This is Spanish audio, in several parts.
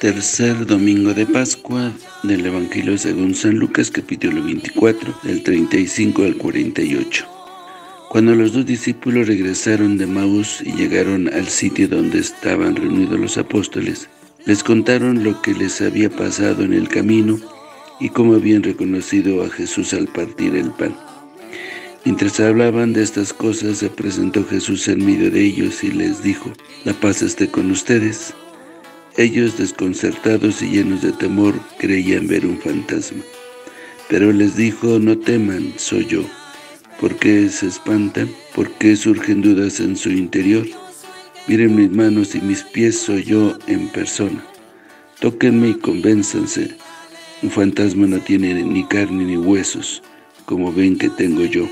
Tercer domingo de Pascua del Evangelio según San Lucas, capítulo 24, del 35 al 48. Cuando los dos discípulos regresaron de Emaús y llegaron al sitio donde estaban reunidos los apóstoles, les contaron lo que les había pasado en el camino y cómo habían reconocido a Jesús al partir el pan. Mientras hablaban de estas cosas, se presentó Jesús en medio de ellos y les dijo: «La paz esté con ustedes». Ellos, desconcertados y llenos de temor, creían ver un fantasma. Pero les dijo: «No teman, soy yo». ¿Por qué se espantan? ¿Por qué surgen dudas en su interior? Miren mis manos y mis pies, soy yo en persona. Tóquenme y convénzanse. Un fantasma no tiene ni carne ni huesos, como ven que tengo yo.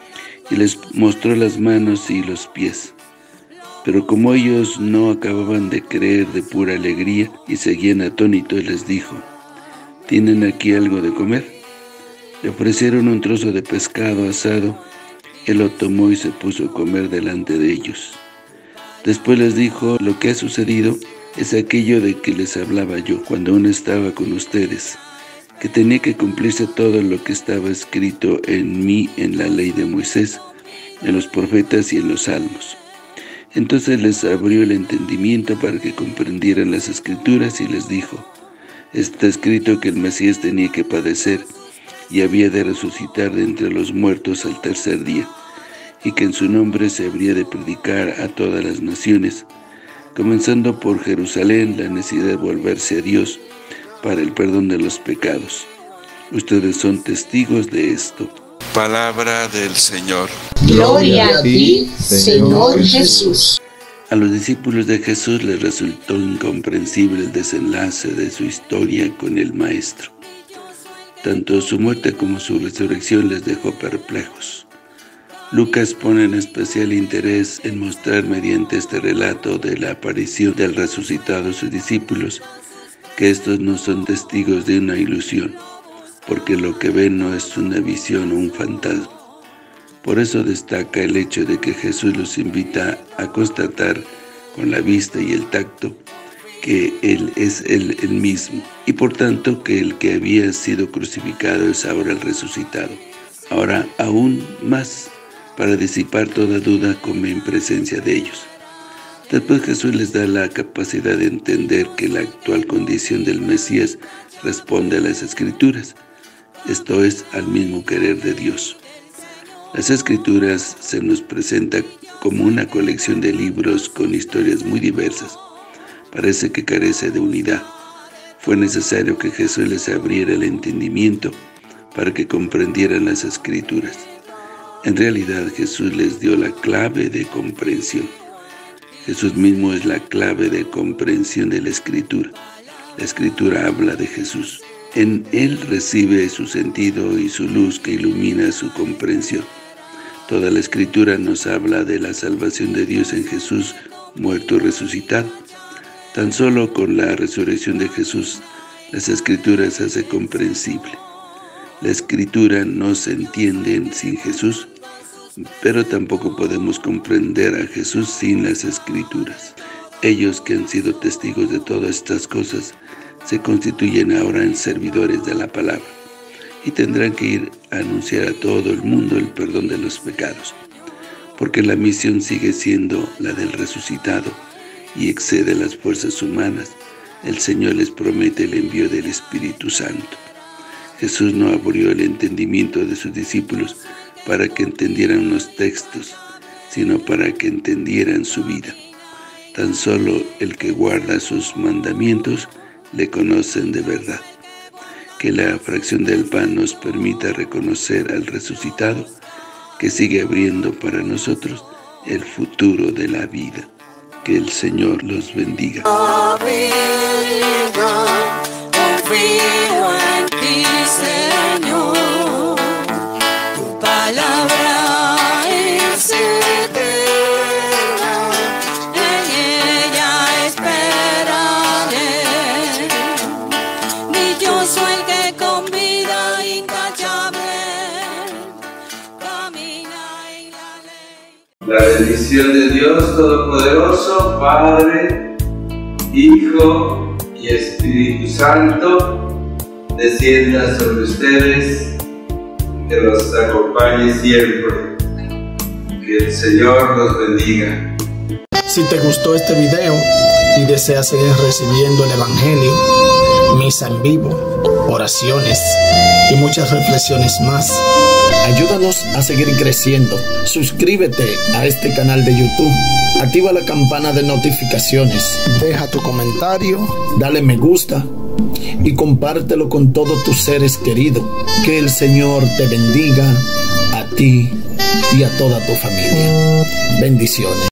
Y les mostró las manos y los pies. Pero como ellos no acababan de creer de pura alegría y seguían atónitos, les dijo: ¿tienen aquí algo de comer? Le ofrecieron un trozo de pescado asado. Él lo tomó y se puso a comer delante de ellos. Después les dijo: lo que ha sucedido es aquello de que les hablaba yo cuando aún estaba con ustedes, que tenía que cumplirse todo lo que estaba escrito en mí en la ley de Moisés, en los profetas y en los salmos. Entonces les abrió el entendimiento para que comprendieran las Escrituras y les dijo: está escrito que el Mesías tenía que padecer y había de resucitar de entre los muertos al tercer día, y que en su nombre se habría de predicar a todas las naciones, comenzando por Jerusalén, la necesidad de volverse a Dios para el perdón de los pecados. Ustedes son testigos de esto. Palabra del Señor. Gloria a ti, Señor Jesús. A los discípulos de Jesús les resultó incomprensible el desenlace de su historia con el Maestro. Tanto su muerte como su resurrección les dejó perplejos. Lucas pone en especial interés en mostrar mediante este relato de la aparición del resucitado a sus discípulos que estos no son testigos de una ilusión, porque lo que ven no es una visión o un fantasma. Por eso destaca el hecho de que Jesús los invita a constatar con la vista y el tacto que Él es el mismo, y por tanto que el que había sido crucificado es ahora el resucitado. Ahora aún más, para disipar toda duda, come en presencia de ellos. Después Jesús les da la capacidad de entender que la actual condición del Mesías responde a las Escrituras, esto es, al mismo querer de Dios. Las Escrituras se nos presenta como una colección de libros con historias muy diversas. Parece que carece de unidad. Fue necesario que Jesús les abriera el entendimiento para que comprendieran las Escrituras. En realidad, Jesús les dio la clave de comprensión. Jesús mismo es la clave de comprensión de la Escritura. La Escritura habla de Jesús. En Él recibe su sentido y su luz que ilumina su comprensión. Toda la Escritura nos habla de la salvación de Dios en Jesús, muerto y resucitado. Tan solo con la resurrección de Jesús, las Escrituras se hace comprensible. La Escritura no se entiende sin Jesús, pero tampoco podemos comprender a Jesús sin las Escrituras. Ellos que han sido testigos de todas estas cosas, se constituyen ahora en servidores de la palabra y tendrán que ir a anunciar a todo el mundo el perdón de los pecados, porque la misión sigue siendo la del resucitado y excede las fuerzas humanas. El Señor les promete el envío del Espíritu Santo. Jesús no abrió el entendimiento de sus discípulos para que entendieran los textos, sino para que entendieran su vida. Tan solo el que guarda sus mandamientos le conocen de verdad. Que la fracción del pan nos permita reconocer al resucitado que sigue abriendo para nosotros el futuro de la vida. Que el Señor los bendiga. Confío en ti, Señor. Tu palabra es eterna, en ella esperaré. Dichoso el que con vida intachable camina en la ley. La bendición de Dios Todopoderoso, Padre, Hijo y y Espíritu Santo descienda sobre ustedes, que los acompañe siempre. Que el Señor los bendiga. Si te gustó este video y deseas seguir recibiendo el Evangelio, misa en vivo, oraciones y muchas reflexiones más, ayúdanos a seguir creciendo. Suscríbete a este canal de YouTube, activa la campana de notificaciones, deja tu comentario, dale me gusta y compártelo con todos tus seres queridos. Que el Señor te bendiga a ti y a toda tu familia. Bendiciones.